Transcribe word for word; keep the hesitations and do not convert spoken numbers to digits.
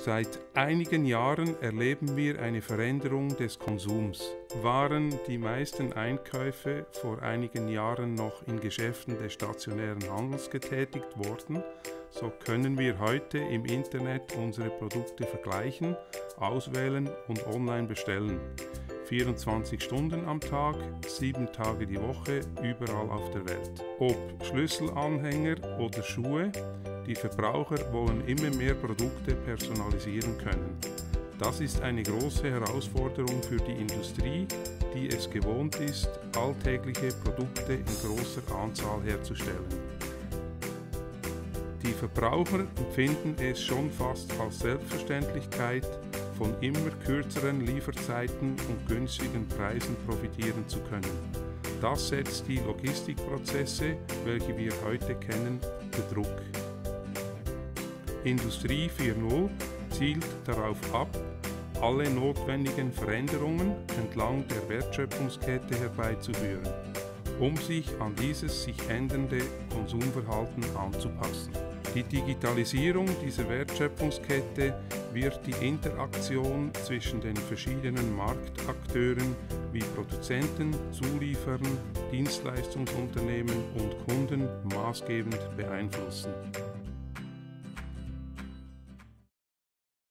Seit einigen Jahren erleben wir eine Veränderung des Konsums. Waren die meisten Einkäufe vor einigen Jahren noch in Geschäften des stationären Handels getätigt worden, so können wir heute im Internet unsere Produkte vergleichen, auswählen und online bestellen. vierundzwanzig Stunden am Tag, sieben Tage die Woche, überall auf der Welt. Ob Schlüsselanhänger oder Schuhe, die Verbraucher wollen immer mehr Produkte personalisieren können. Das ist eine große Herausforderung für die Industrie, die es gewohnt ist, alltägliche Produkte in großer Anzahl herzustellen. Die Verbraucher empfinden es schon fast als Selbstverständlichkeit, von immer kürzeren Lieferzeiten und günstigen Preisen profitieren zu können. Das setzt die Logistikprozesse, welche wir heute kennen, unter Druck. Industrie vier Punkt null zielt darauf ab, alle notwendigen Veränderungen entlang der Wertschöpfungskette herbeizuführen, um sich an dieses sich ändernde Konsumverhalten anzupassen. Die Digitalisierung dieser Wertschöpfungskette wird die Interaktion zwischen den verschiedenen Marktakteuren wie Produzenten, Zulieferern, Dienstleistungsunternehmen und Kunden maßgebend beeinflussen.